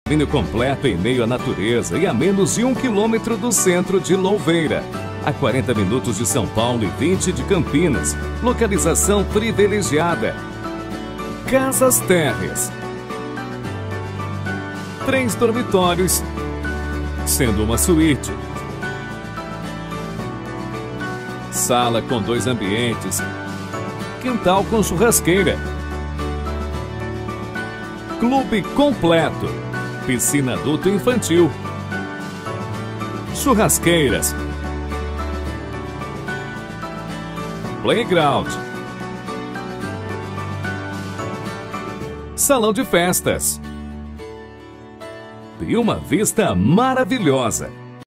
condomínio completo em meio à natureza e a menos de 1 quilômetro do centro de Louveira. A 40 minutos de São Paulo e 20 de Campinas. Localização privilegiada. Casas Terres. 3 dormitórios, sendo uma suíte. Sala com 2 ambientes. Quintal com churrasqueira. Clube completo. Piscina adulto e infantil. Churrasqueiras. Playground. Salão de festas. E uma vista maravilhosa.